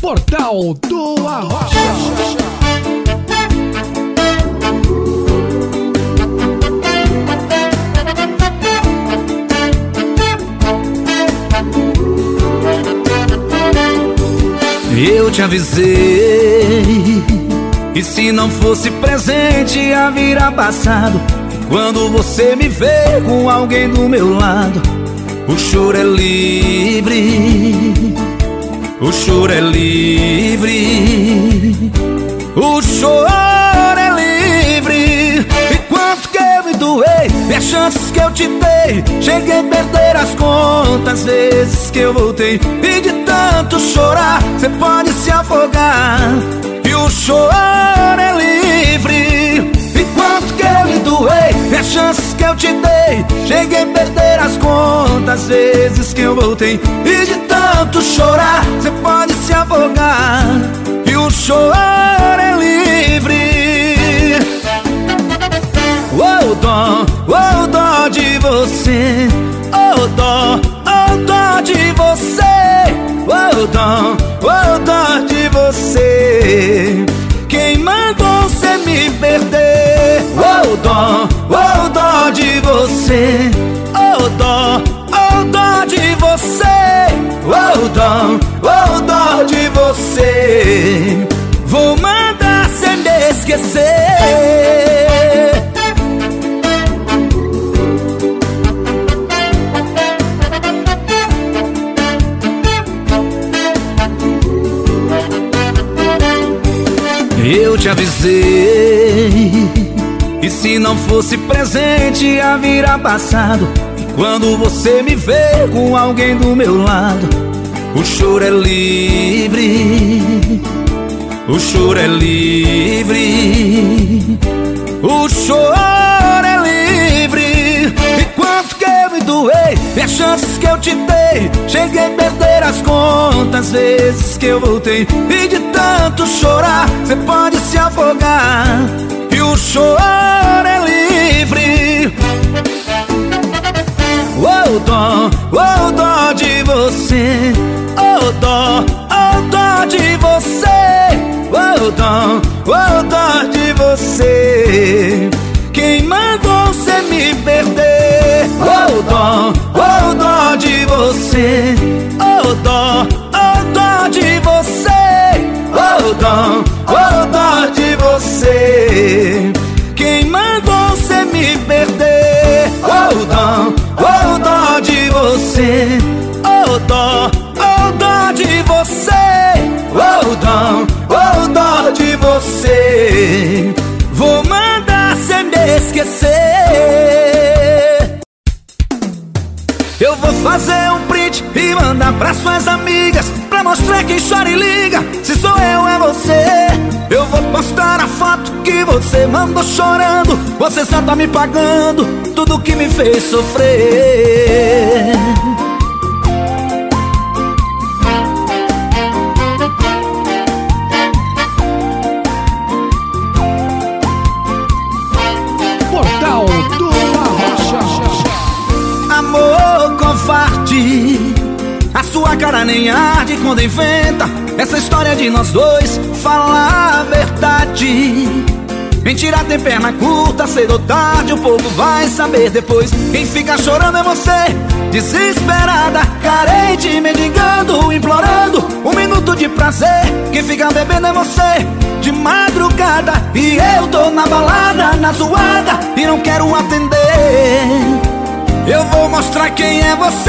Portal do Arrocha. Eu te avisei, e se não fosse presente ia virar passado. Quando você me vê com alguém do meu lado, o choro é livre, o choro é livre, o choro é livre. E quanto que eu me doei, e as chances que eu te dei, cheguei a perder as contas, vezes que eu voltei. E de tanto chorar, você pode se afogar, e o choro é livre. E quanto que eu me doei, e as chances que eu te dei, cheguei a perder as contas, vezes que eu voltei. E de tanto chorar, você pode se afogar, e o choro é livre. Oh dó de você, oh dó de você, oh dó de você. Quem mandou você me perder? Oh dó de você, oh dó de você, oh dó de você. Vou mandar você me esquecer. Eu te avisei, e se não fosse presente ia virar passado. E quando você me vê com alguém do meu lado, o choro é livre, o choro é livre, o choro é livre. E quanto que eu me doei, e as chances que eu te dei, cheguei a perder as contas, vezes que eu voltei. E de tanto chorar, você pode se afogar, e o choro é livre. Oh dó de você, oh dó de você, oh dó de você. Quem mandou você me perder? Oh dó de você, oh dó de você, oh dó de você. Quem mandou você me perder? Oh dó de você, oh dó de você, oh dó de você. Vou mandar você me esquecer. Eu vou fazer um print e mandar pra suas amigas, pra mostrar quem chora e liga, se sou eu é você. Eu vou postar a foto que você mandou chorando, você só tá me pagando tudo que me fez sofrer. Portal do Arrocha. Amor covarde, a sua cara nem arde quando inventa essa história de nós dois. Fala a verdade, mentira tem perna curta, cedo ou tarde o povo vai saber depois. Quem fica chorando é você, desesperada, carente, mendigando, implorando um minuto de prazer. Quem fica bebendo é você, de madrugada, e eu tô na balada, na zoada, e não quero atender. Eu vou mostrar quem é você.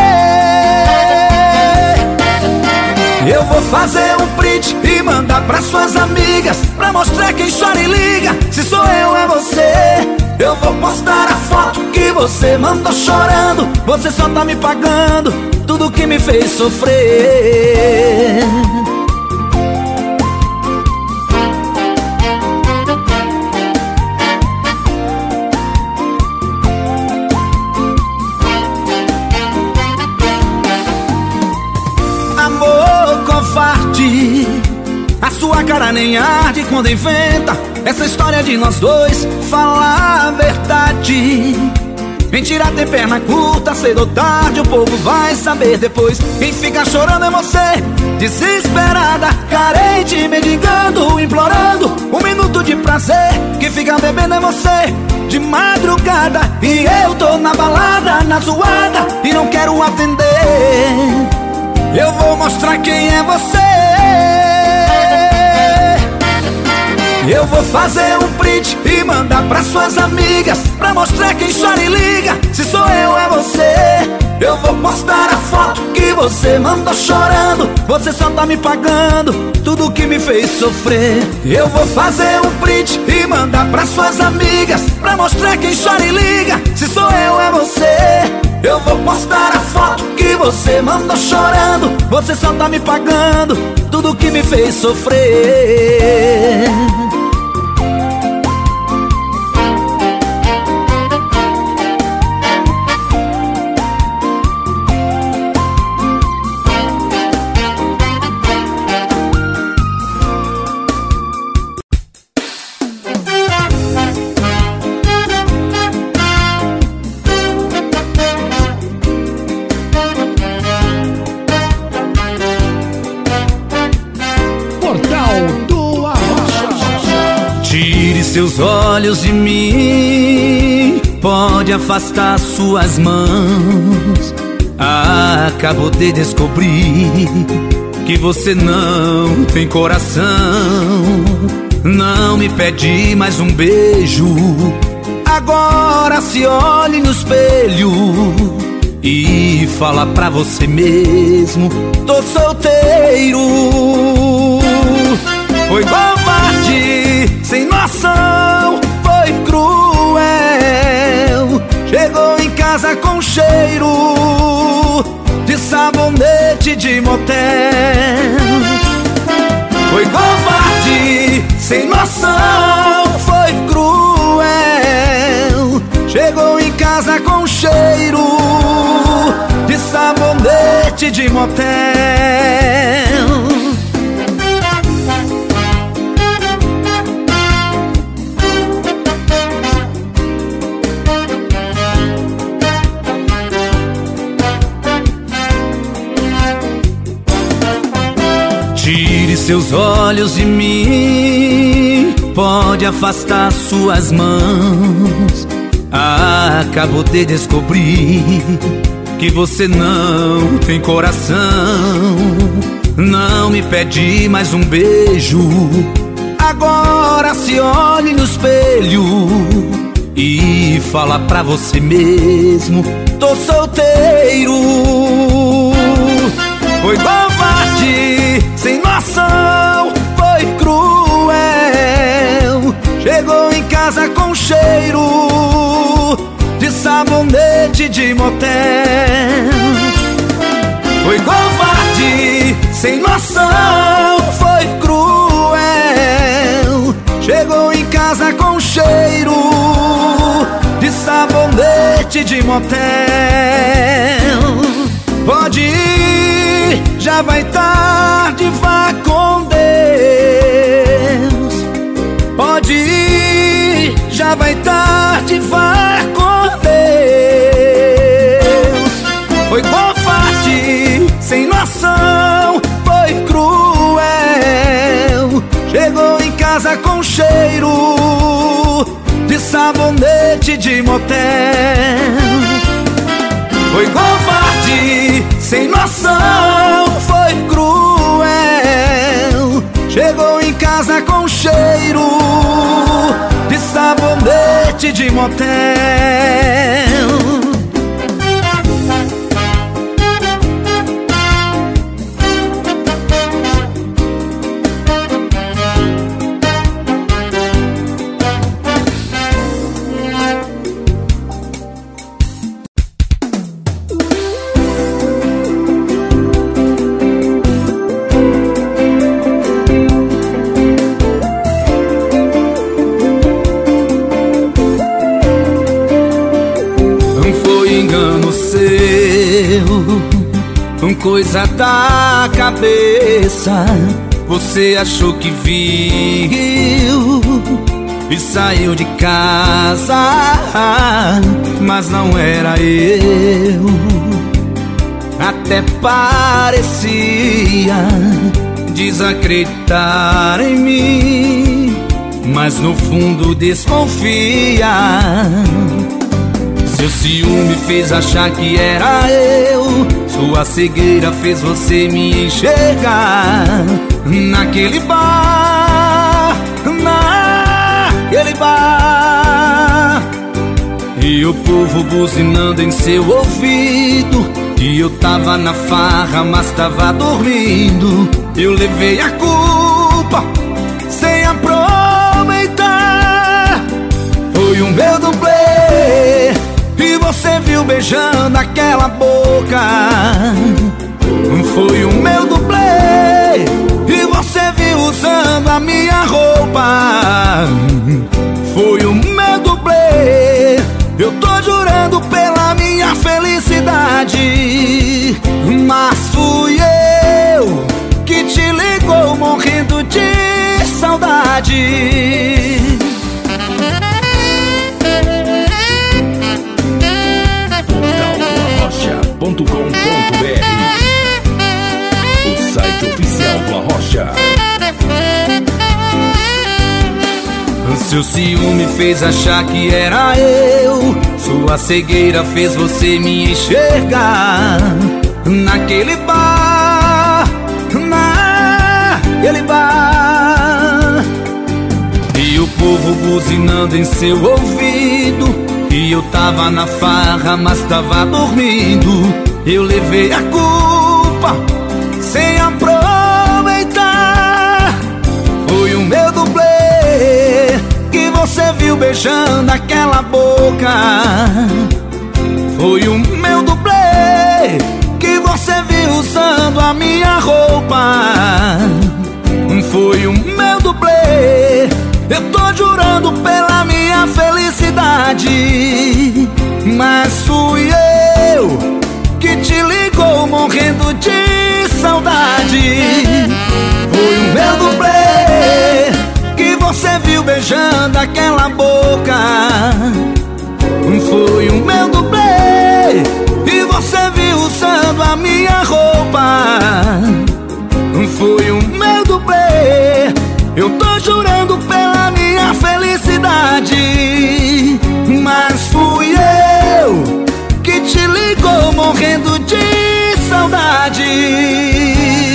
Eu vou fazer um print e mandar pra suas amigas, pra mostrar quem chora e liga, se sou eu é você. Eu vou postar a foto que você mandou chorando, você só tá me pagando tudo que me fez sofrer. A sua cara nem arde quando inventa essa história de nós dois. Fala a verdade, Mentira tem perna curta, cedo ou tarde o povo vai saber depois. Quem fica chorando é você, desesperada, carente, mendigando, implorando um minuto de prazer. Quem fica bebendo é você, de madrugada, e eu tô na balada, na zoada, e não quero atender. Eu vou mostrar quem é você. Eu vou fazer um print e mandar pra suas amigas, pra mostrar quem chora e liga, se sou eu é você. Eu vou postar a foto que você mandou chorando, você só tá me pagando tudo que me fez sofrer. Eu vou fazer um print e mandar pra suas amigas, pra mostrar quem chora e liga, se sou eu é você. Eu vou postar a foto que você mandou chorando, você só tá me pagando tudo que me fez sofrer. Seus olhos de mim, pode afastar suas mãos. Acabo de descobrir que você não tem coração. Não me pede mais um beijo, agora se olhe no espelho e fala pra você mesmo: tô solteiro. Foi covarde, sem noção, foi cruel. Chegou em casa com cheiro de sabonete de motel. Foi covarde, sem noção, foi cruel. Chegou em casa com cheiro de sabonete de motel. Tire seus olhos de mim, pode afastar suas mãos. Acabo de descobrir que você não tem coração. Não me pede mais um beijo, agora se olhe no espelho e fala pra você mesmo: tô solteiro. Foi covarde, sem noção, foi cruel. Chegou em casa com cheiro de sabonete de motel. Foi covarde, sem noção, foi cruel. Chegou em casa com cheiro de sabonete de motel. Pode ir, já vai tarde, vá com Deus. Pode ir, já vai tarde, vá com Deus. Foi covarde, sem noção, foi cruel. Chegou em casa com cheiro de sabonete de motel. Foi covarde, sem noção, foi cruel. Chegou em casa com cheiro de sabonete de motel. Coisa da cabeça, você achou que viu e saiu de casa, mas não era eu. Até parecia desacreditar em mim, mas no fundo desconfia. Seu ciúme fez achar que era eu, sua cegueira fez você me enxergar. Naquele bar, naquele bar, e o povo buzinando em seu ouvido, e eu tava na farra, mas tava dormindo. Eu levei a culpa sem aproveitar. Foi o meu dublê, e você viu beijando aquela boca. Foi o meu dublê, e você viu usando a minha roupa. Foi o meu dublê, eu tô jurando pela minha felicidade. Mas fui eu que te ligou morrendo de saudade. Portal.arrocha.com.br, o site oficial do Arrocha. Seu ciúme fez achar que era eu, sua cegueira fez você me enxergar. Naquele bar, naquele bar, e o povo buzinando em seu ouvido, e eu tava na farra, mas tava dormindo. Eu levei a culpa sem aproveitar. Foi o meu dublê, que você viu beijando aquela boca. Foi o meu dublê, que você viu usando a minha roupa. Foi o meu dublê, eu tô jurando pela minha felicidade. Mas fui eu que te ligou morrendo de saudade. Foi o meu dublê, que você viu beijando aquela boca. Foi o meu dublê, e você viu usando a minha roupa. Foi o meu dublê, eu tô jurando pela minha felicidade. Mas fui eu que te ligou morrendo de saudade.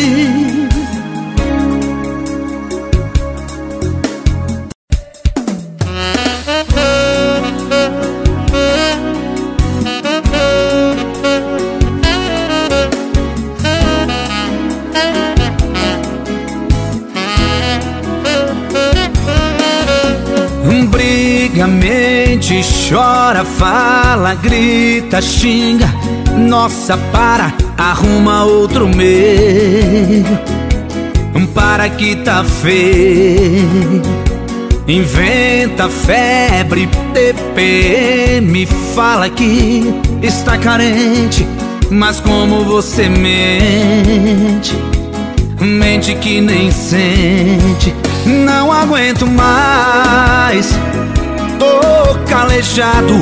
Mente, chora, fala, grita, xinga. Nossa, para, arruma outro meio. Para que tá feio. Inventa febre, TPM. Fala que está carente, mas como você mente, mente que nem sente. Não aguento mais, tô calejado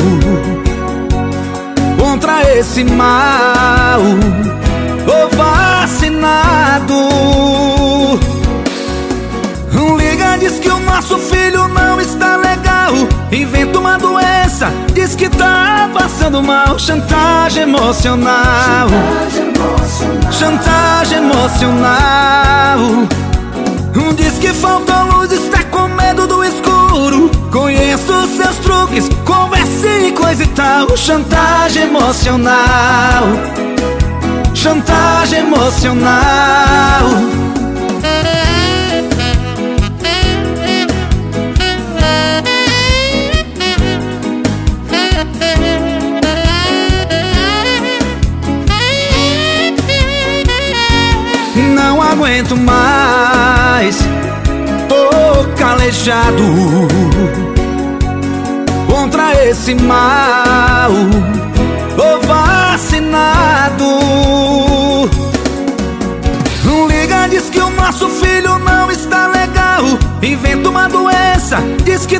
contra esse mal, tô vacinado. Liga, diz que o nosso filho não está legal. Inventa uma doença, diz que tá passando mal. Chantagem emocional, chantagem emocional. Diz que falta luz, está com medo do escuro. Conheço os seus truques, conversa e coisa e tal. Chantagem emocional, chantagem emocional. Não aguento mais, tô calejado contra esse mal, tô vacinado. Liga, diz que o nosso filho não está legal. Inventa uma doença, diz que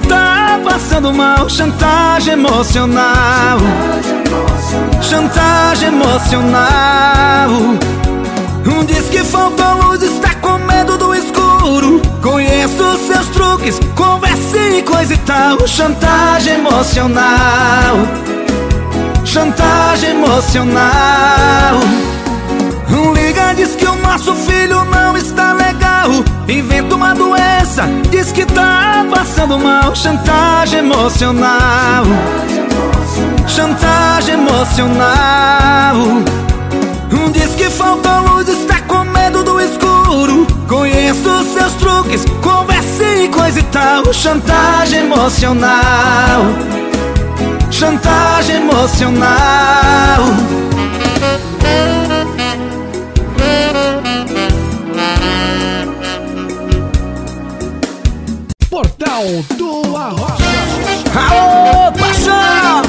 passando mal. Chantagem emocional. Chantagem emocional. Diz que faltou luz, está com medo do escuro. Conheço os seus truques, conversa e coisa e tal. Chantagem emocional. Chantagem emocional. Liga, diz que o nosso filho não está legal. Inventa uma doença, diz que tá passando mal. Chantagem emocional. Chantagem emocional. Diz que faltou luz, está com medo do escuro. Conheço os seus truques, conversa e coisa e tal. Chantagem emocional. Chantagem emocional. Portal do Arrocha. Aô, paixão!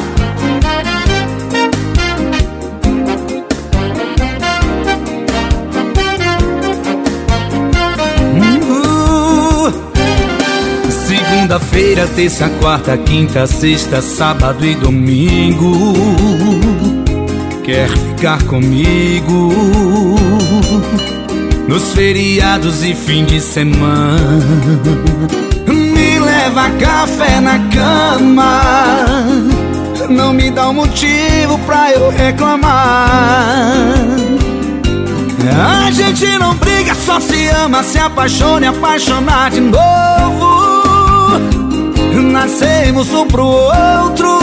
Segunda-feira, terça, quarta, quinta, sexta, sábado e domingo. Quer ficar comigo nos feriados e fim de semana. Me leva café na cama. Não me dá um motivo pra eu reclamar. A gente não briga, só se ama, se apaixona e apaixonar de novo. Nascemos um pro outro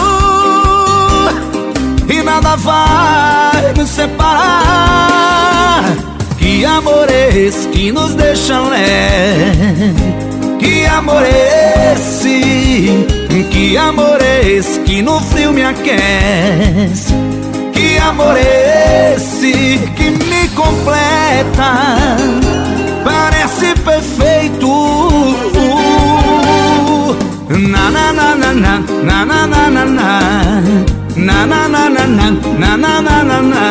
e nada vai nos separar. Que amor é esse que nos deixa leve? Que amor é esse? Que amor é esse que no frio me aquece? Que amor é esse que me completa? Parece perfeito. Na na na na na na na na na na na na na na na na na na na.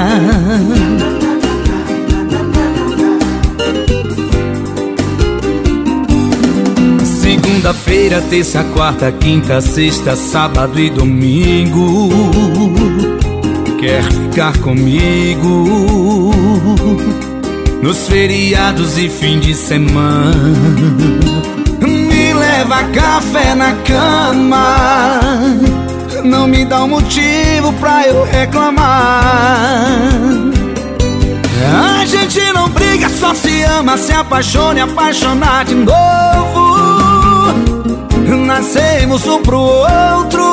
Segunda-feira, terça, quarta, quinta, sexta, sábado e domingo. Quer ficar comigo nos feriados e fim de semana. Me leva café na cama. Não me dá um motivo pra eu reclamar. A gente não briga, só se ama, se apaixona e apaixonar de novo. Nascemos um pro outro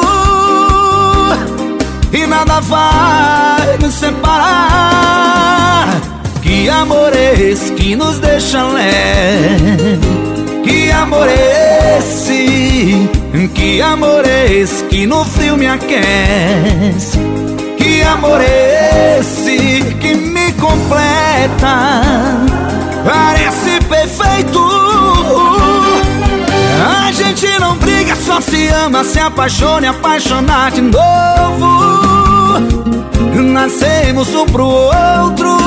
e nada vai nos separar. Que amor é esse que nos deixa leve? Que amor é esse? Que amor é esse que no frio me aquece? Que amor é esse que me completa? Parece perfeito. A gente não briga, só se ama, se apaixona e apaixonar de novo. Nascemos um pro outro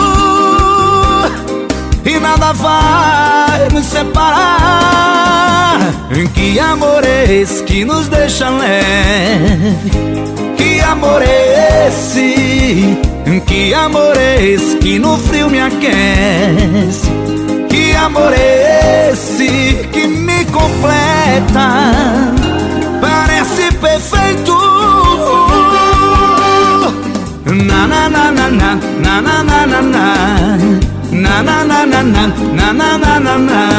e nada vai nos separar. Que amor é esse que nos deixa leve? Que amor é esse? Que amor é esse que no frio me aquece? Que amor é esse que me completa? Parece perfeito. Na na na na na na na na na na na na na na na na na na na.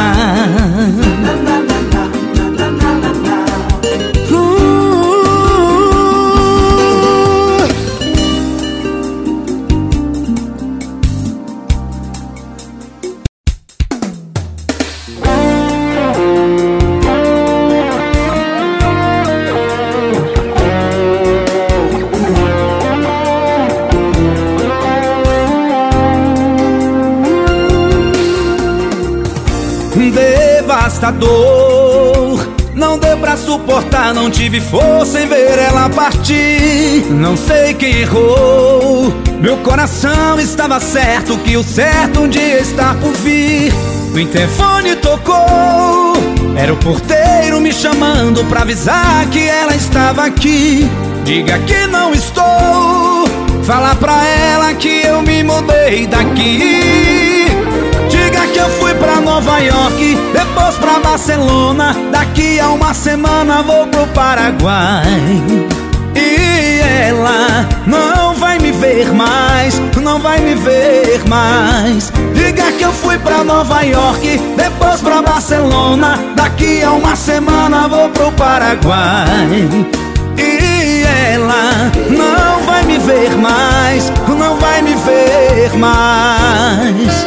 Devastador, não deu pra suportar, não tive força em ver ela partir. Não sei quem errou, meu coração estava certo que o certo um dia está por vir. O interfone tocou, era o porteiro me me chamando pra avisar que ela estava aqui. Diga que não estou. Fala pra ela que eu me mudei daqui. Diga que eu fui pra Nova York, depois pra Barcelona. Daqui a uma semana vou pro Paraguai. E ela não vai me ver mais, não vai me ver mais. Diga que eu fui pra Nova York, depois pra Barcelona. Daqui a uma semana vou pro Paraguai. E ela não vai me ver mais, não vai me ver mais.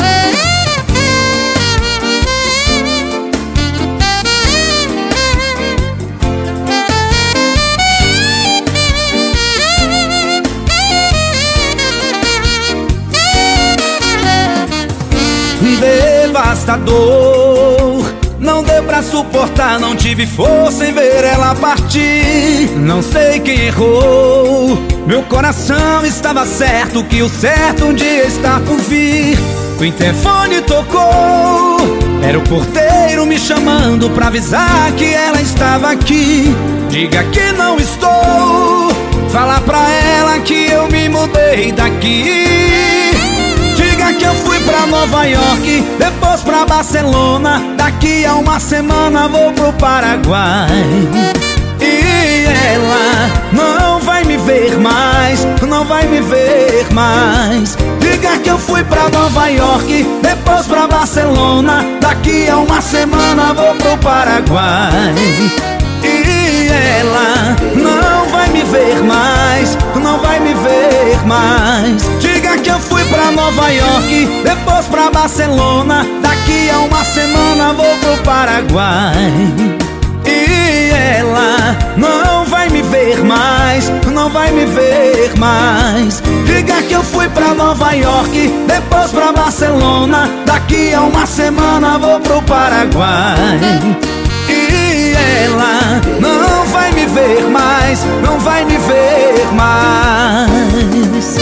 Devastador, não deu pra suportar, não tive força em ver ela partir. Não sei quem errou, meu coração estava certo que o certo um dia está por vir. O interfone tocou, era o porteiro me chamando pra avisar que ela estava aqui. Diga que não estou, fala pra ela que eu me mudei daqui. Diga que eu fui pra Nova York, depois pra Barcelona. Daqui a uma semana vou pro Paraguai. E ela não vai me ver mais, não vai me ver mais. Diga que eu fui pra Nova York, depois pra Barcelona. Daqui a uma semana vou pro Paraguai. E ela não vai me ver mais, não vai me ver mais. Diga que eu fui pra Nova York, depois pra Barcelona. Daqui a uma semana vou pro Paraguai. E ela não vai me ver mais, não vai me ver mais. Diga que eu fui pra Nova York, depois pra Barcelona. Daqui a uma semana vou pro Paraguai. E ela não vai me ver mais, não vai me ver mais.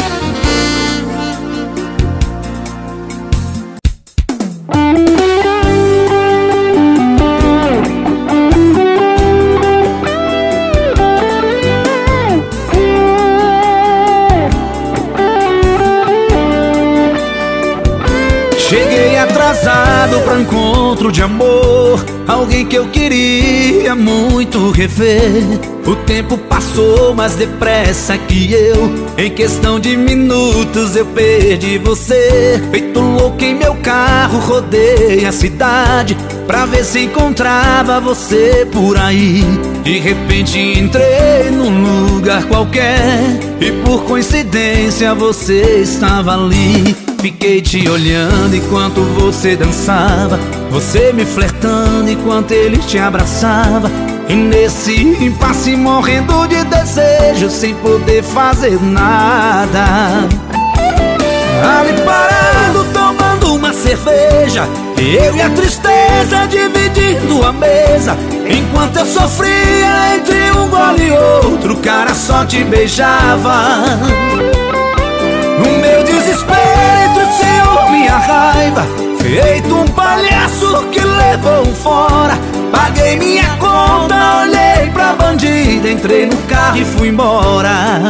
Cheguei atrasado pra um encontro de amor, alguém que eu queria muito rever. O tempo passou mais depressa que eu, em questão de minutos eu perdi você. Feito louco em meu carro, rodei a cidade pra ver se encontrava você por aí. De repente entrei num lugar qualquer e por coincidência você estava ali. Fiquei te olhando enquanto você dançava, você me flertando enquanto ele te abraçava. E nesse impasse morrendo de desejo, sem poder fazer nada. Ali parado tomando uma cerveja, eu e a tristeza dividindo a mesa. Enquanto eu sofria entre um gole e outro, o cara só te beijava. No meu desespero, entre o ciúme e a raiva, feito um palhaço que levou um fora. Paguei minha conta, olhei pra bandida, entrei no carro e fui embora.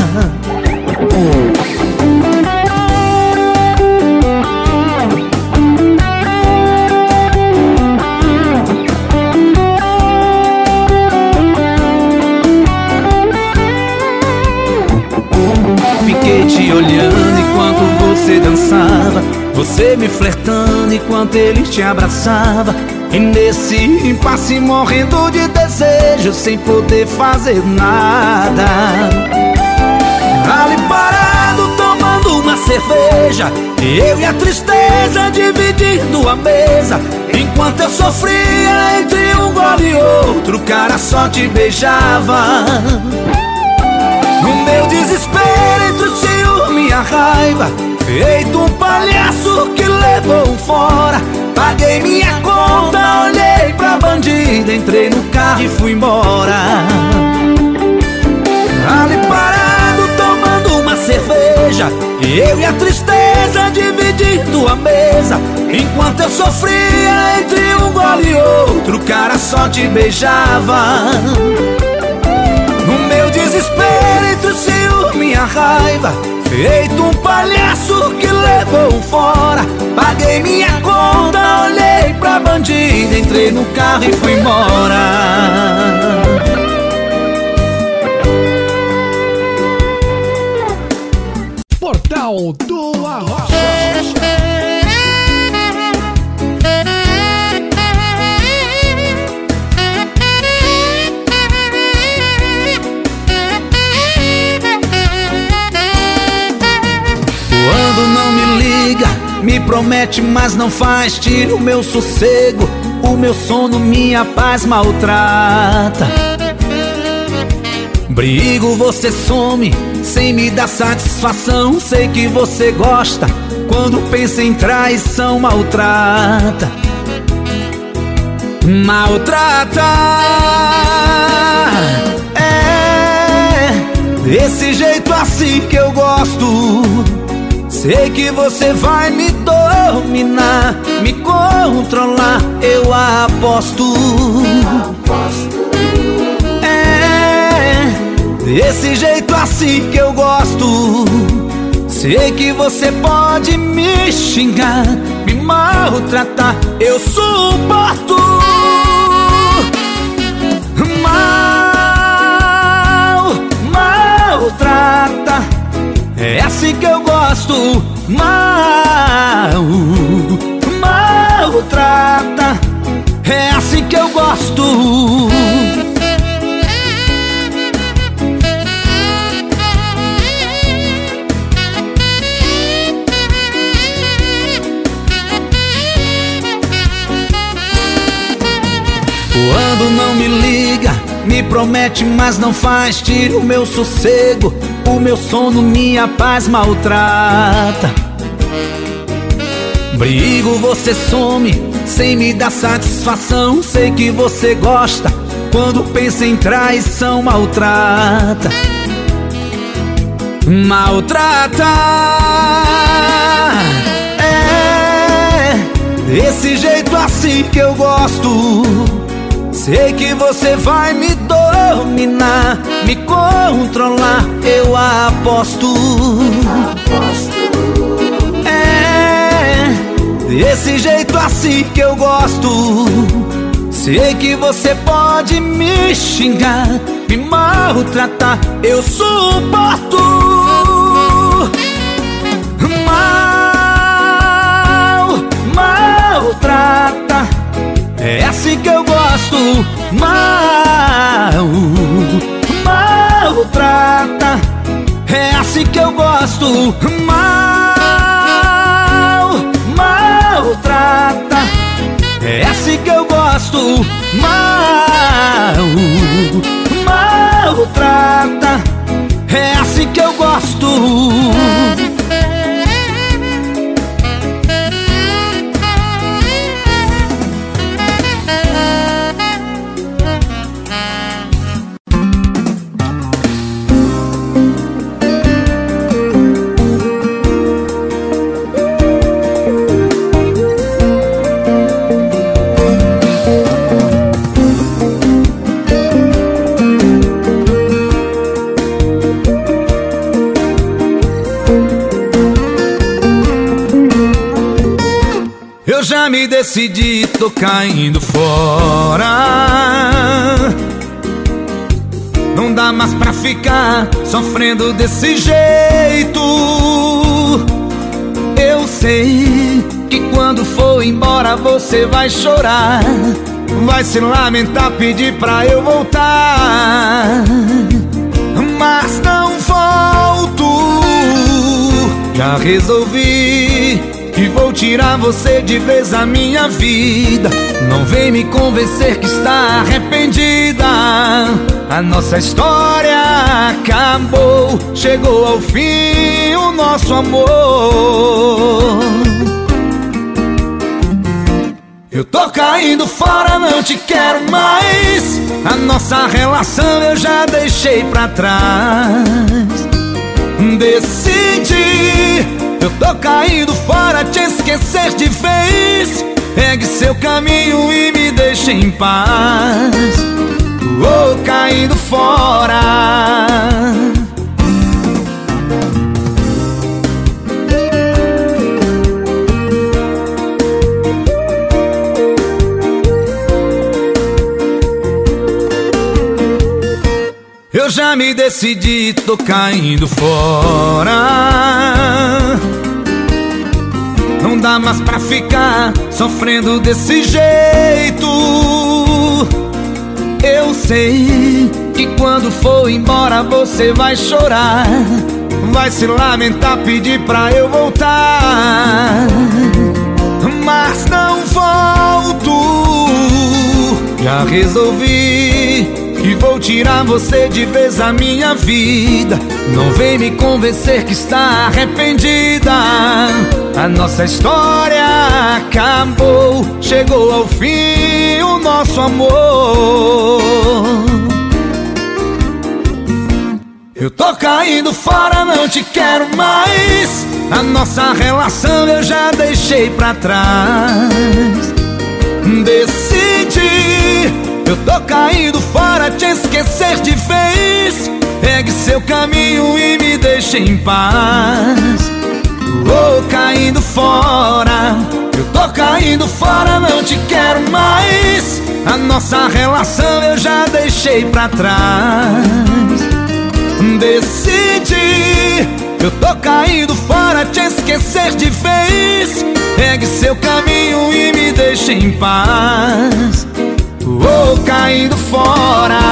Fiquei te olhando enquanto você dançava, você me flertando enquanto ele te abraçava. E nesse impasse morrendo de desejo, sem poder fazer nada. Ali parado tomando uma cerveja, eu e a tristeza dividindo a mesa. Enquanto eu sofria entre um gole e outro, o cara só te beijava. No meu desespero, entre o ciúme e a raiva, feito um palhaço que levou um fora. Paguei minha conta, olhei pra bandida, entrei no carro e fui embora. Ali parado tomando uma cerveja, eu e a tristeza dividindo a mesa. Enquanto eu sofria entre um gole escolhe outro, o cara só te beijava. No meu desespero entre o ciúme e a raiva, feito um palhaço que levou fora, paguei minha conta, olhei pra bandida, entrei no carro e fui embora. Portal do Arrocha. Quando não me liga, me promete, mas não faz, tira o meu sossego, o meu sono, minha paz maltrata. Brigo, você some, sem me dar satisfação. Sei que você gosta, quando pensa em traição, maltrata. Maltrata. É desse jeito assim que eu gosto. Sei que você vai me dominar, me controlar, eu aposto. Desse jeito assim que eu gosto. Sei que você pode me xingar, me maltratar, eu suporto. Maltrata. É assim que eu gosto. Maltrata. É assim que eu gosto. Quando não me liga, me promete, mas não faz, tira o meu sossego, o meu sono, minha paz maltrata. Brigo, você some, sem me dar satisfação. Sei que você gosta, quando pensa em traição, maltrata. Maltrata. É desse jeito assim que eu gosto. Sei que você vai me dominar, me controlar, eu aposto. É desse jeito assim que eu gosto. Sei que você pode me xingar, me maltratar, eu suporto. Maltrata. É assim que eu gosto. Maltrata. É assim que eu gosto. Maltrata. É assim que eu gosto. Maltrata. É assim que eu gosto. Eu já me decidi, tô caindo fora. Não dá mais pra ficar sofrendo desse jeito. Eu sei que quando for embora você vai chorar, vai se lamentar, pedir pra eu voltar. Mas não volto. Já resolvi que vou tirar você de vez da minha vida. Não vem me convencer que está arrependida. A nossa história acabou, chegou ao fim o nosso amor. Eu tô caindo fora, não te quero mais. A nossa relação eu já deixei pra trás. Decidi, eu tô caindo fora, te esquecer de vez. Pegue seu caminho e me deixe em paz. Vou caindo fora. Eu já me decidi, tô caindo fora. Não dá mais pra ficar sofrendo desse jeito. Eu sei que quando for embora você vai chorar, vai se lamentar, pedir pra eu voltar. Mas não volto. Já resolvi que vou tirar você de vez da minha vida. Não vem me convencer que está arrependida. A nossa história acabou, chegou ao fim o nosso amor. Eu tô caindo fora, não te quero mais. A nossa relação eu já deixei pra trás. Decidi, eu tô caindo fora, te esquecer de vez. Pegue seu caminho e me deixe em paz. Vou caindo fora. Eu tô caindo fora, não te quero mais. A nossa relação eu já deixei pra trás. Decidi, eu tô caindo fora, te esquecer de vez. Pegue seu caminho e me deixe em paz. Vou caindo fora.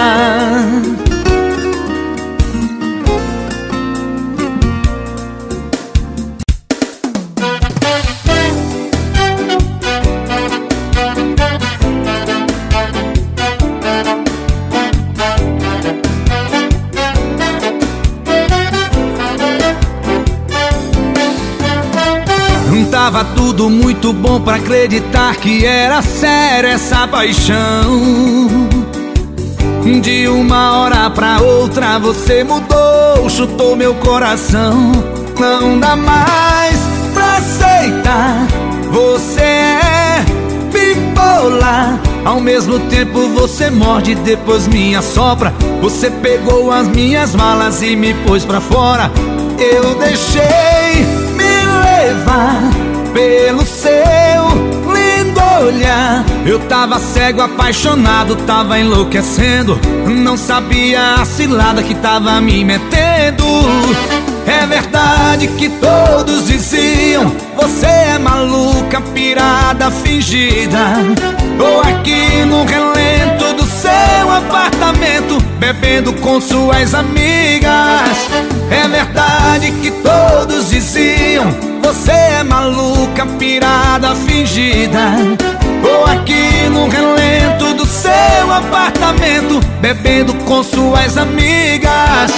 Tava tudo muito bom pra acreditar que era sério essa paixão. De uma hora pra outra você mudou, chutou meu coração. Não dá mais pra aceitar, você é bipolar. Ao mesmo tempo você morde, depois me assopra. Você pegou as minhas malas e me pôs pra fora. Eu deixei me levar pelo seu lindo olhar. Eu tava cego, apaixonado, tava enlouquecendo. Não sabia a cilada que tava me metendo. É verdade que todos diziam: você é maluca, pirada, fingida. Tô aqui no relento do seu apartamento, bebendo com suas amigas. É verdade que todos diziam: você é maluca, pirada, fingida. Tô aqui no relento do seu apartamento, bebendo com suas amigas.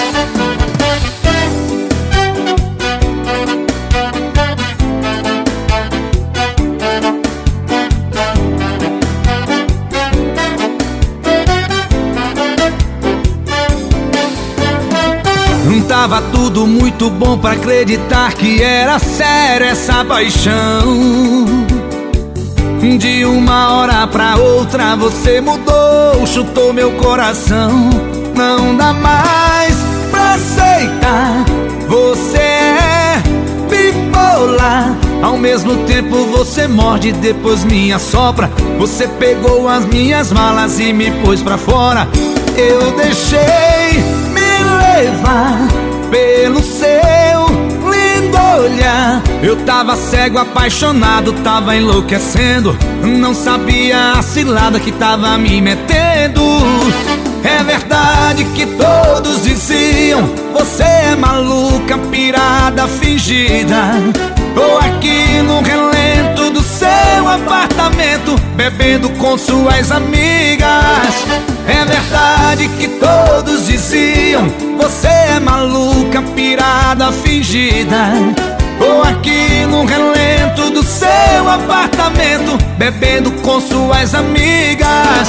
Tava tudo muito bom pra acreditar que era sério essa paixão. De uma hora pra outra você mudou, chutou meu coração. Não dá mais pra aceitar, você é bipolar. Ao mesmo tempo você morde, depois me assopra. Você pegou as minhas malas e me pôs pra fora. Eu deixei me levar pelo seu lindo olhar. Eu tava cego, apaixonado, tava enlouquecendo. Não sabia a cilada que tava me metendo. É verdade que todos diziam: você é maluca, pirada, fingida. Tô aqui no relento do seu apartamento, bebendo com suas amigas. É verdade que todos diziam: você é maluca, pirada, fingida. Tô aqui no relento do seu apartamento, bebendo com suas amigas.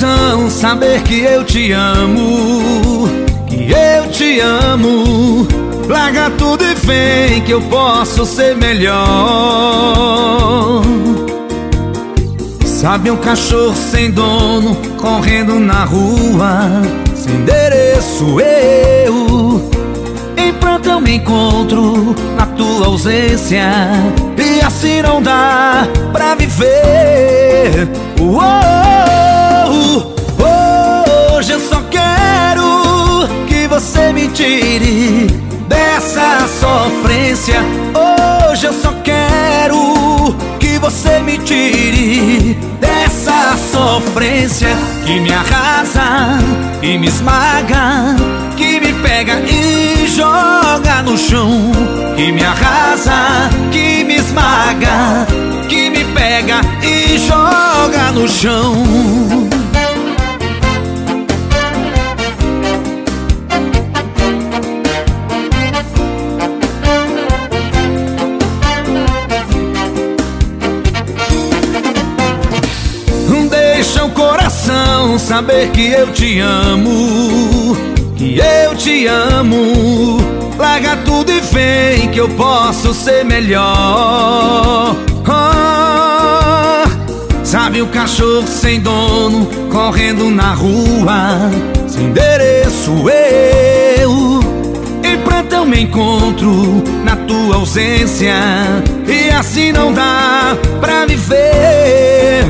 coração saber que eu te amo, que eu te amo. Larga tudo e vem que eu posso ser melhor. Sabe um cachorro sem dono correndo na rua, sem endereço eu. Em pranto eu me encontro na tua ausência, e assim não dá pra viver. Hoje eu só quero que você me tire dessa sofrência. Hoje eu só quero que você me tire dessa sofrência que me arrasa e me esmaga, que me pega e joga no chão, que me arrasa, que me esmaga, que me pega e joga no chão. Deixa o coração saber que eu te amo, que eu te amo. Larga tudo e vem que eu posso ser melhor. Sabe o cachorro sem dono correndo na rua, sem endereço eu. Em pranto eu me encontro na tua ausência, e assim não dá pra viver.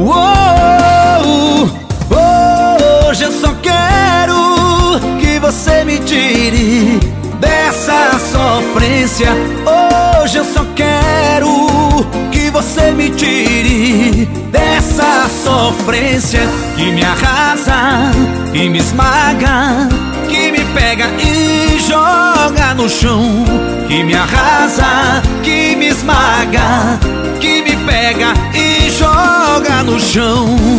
Hoje eu só quero que você me tire dessa sofrência. Hoje eu só quero que você me tire dessa sofrência que me arrasa e me esmaga, que me pega e joga no chão, que me arrasa, que me esmaga, que me pega e joga no chão.